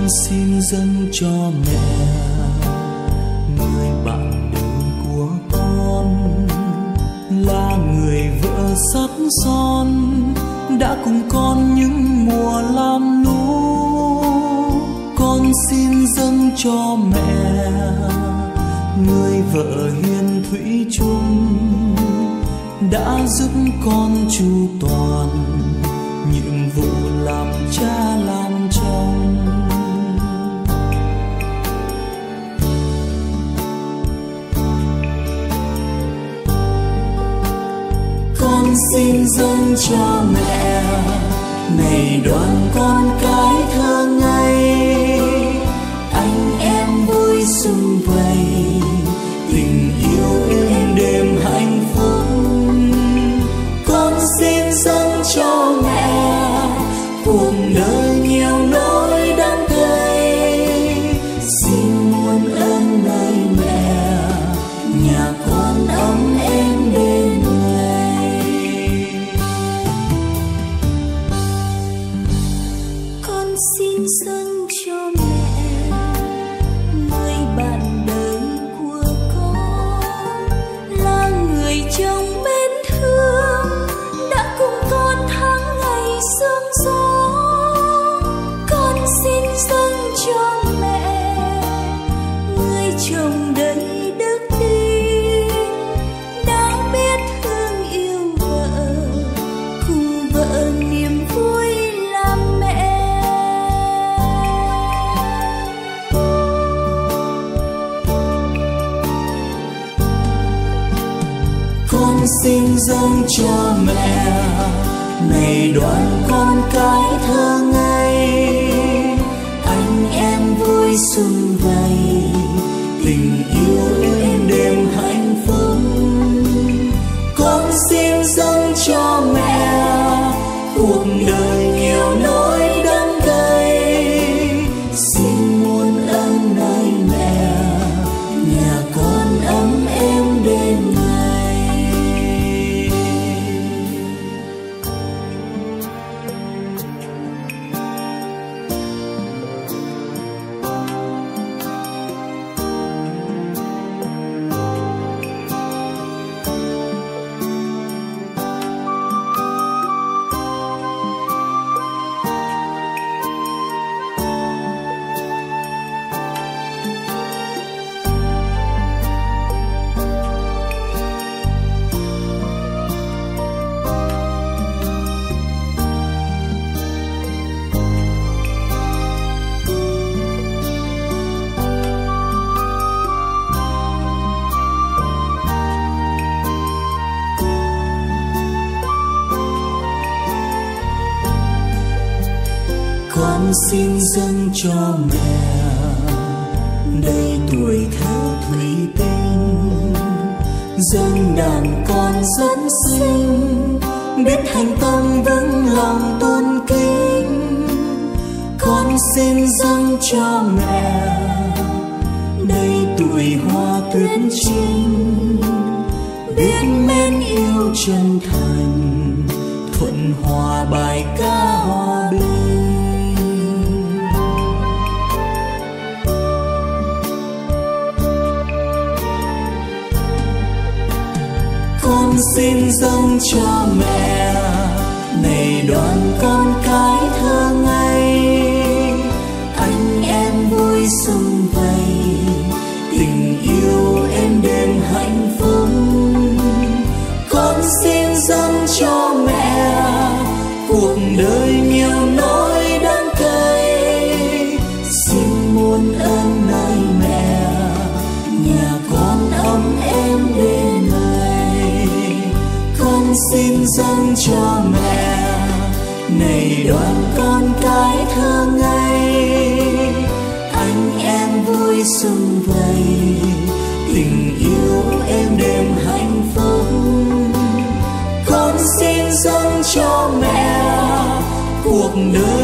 xin dâng cho mẹ người bạn đời của con, là người vợ sắt son đã cùng con những mùa lam lũ. Con xin dâng cho mẹ người vợ hiền thủy chung, đã giúp con chu toàn nhiệm vụ làm cha làm chồng. Con xin dâng cho mẹ này đoàn con cái thơ ngây, anh em vui sum vầy, tình yêu êm đềm hạnh phúc. Con xin dâng cho mẹ cuộc đời nhiều nỗi đắng cay, xin muôn ơn nơi mẹ, nhà con ấm êm đêm ngày. Con xin dâng cho mẹ người bạn đời của con, là người chồng mến thương đã cùng con tháng ngày sương gió. Con xin dâng cho mẹ người chồng đầy đức tin, đã biết thương yêu vợ, cùng vợ niềm vui làm mẹ. Con xin dâng cho mẹ này đoàn con cái thơ ngây, anh em vui sum vầy, tình yêu êm đềm hạnh phúc. Con xin dâng cho mẹ cuộc đời nhiều nỗi đắng cay, xin muôn ơn nơi mẹ, nhà con ấm êm đêm ngày. Con xin dâng cho mẹ đầy tuổi thơ thủy tinh, dâng đàn con rất xinh, biết thành tâm vững lòng tôn kính. Con xin dâng cho mẹ đầy tuổi hoa tuyết trinh, biết mến yêu chân thành, thuận hòa bài ca hòa bình. Con xin dâng cho mẹ này đoàn con cái thơ ngây, anh em vui sum vầy, tình yêu êm đềm hạnh phúc. Con xin dâng cho mẹ cuộc đời nhiều nỗi đắng cay, xin muôn ơn nơi mẹ, nhà con ấm êm đêm ngày. Con xin dâng cho mẹ này đoàn con cái thơ ngây, anh em vui sum vầy, tình yêu êm đềm hạnh phúc. Con xin dâng cho mẹ cuộc đời